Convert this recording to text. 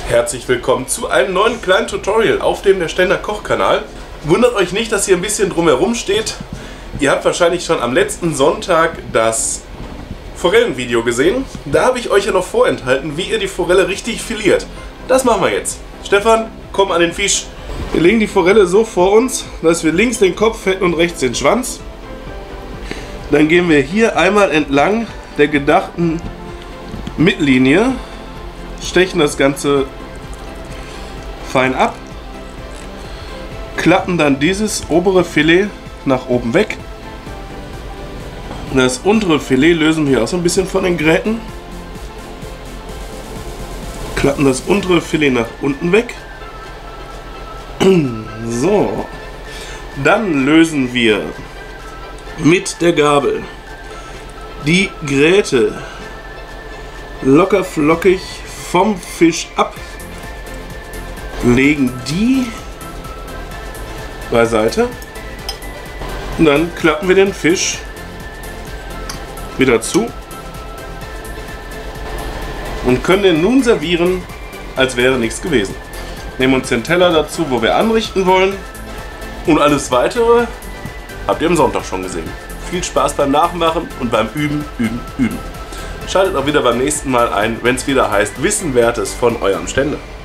Herzlich willkommen zu einem neuen kleinen Tutorial auf dem Der Stender Koch-Kanal. Wundert euch nicht, dass hier ein bisschen drumherum steht. Ihr habt wahrscheinlich schon am letzten Sonntag das Forellenvideo gesehen. Da habe ich euch ja noch vorenthalten, wie ihr die Forelle richtig filiert. Das machen wir jetzt. Stefan, komm an den Fisch. Wir legen die Forelle so vor uns, dass wir links den Kopf hätten und rechts den Schwanz. Dann gehen wir hier einmal entlang der gedachten Mittellinie, stechen das Ganze fein ab, klappen dann dieses obere Filet nach oben weg. Das untere Filet lösen wir auch so ein bisschen von den Gräten, klappen das untere Filet nach unten weg. So, dann lösen wir mit der Gabel die Gräte locker flockig vom Fisch ab, legen die beiseite und dann klappen wir den Fisch wieder zu und können den nun servieren, als wäre nichts gewesen. Nehmen uns den Teller dazu, wo wir anrichten wollen, und alles weitere habt ihr am Sonntag schon gesehen. Viel Spaß beim Nachmachen und beim Üben, Üben, Üben. Schaltet auch wieder beim nächsten Mal ein, wenn es wieder heißt Wissenwertes von eurem Ständer.